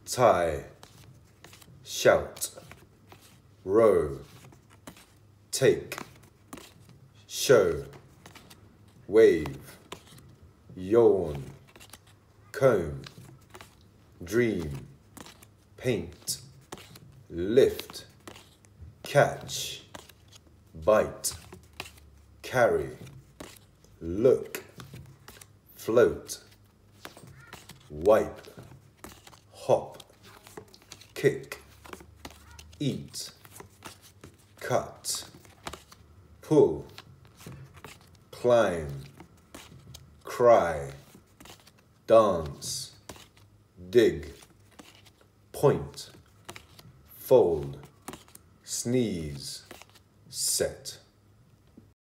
tie, shout, row, take, show, wave, yawn, comb, dream, paint, lift, catch, bite, carry, look, float, wipe, hop, kick, eat, cut, pull, climb, cry, dance, dig, point, fold, sneeze, set.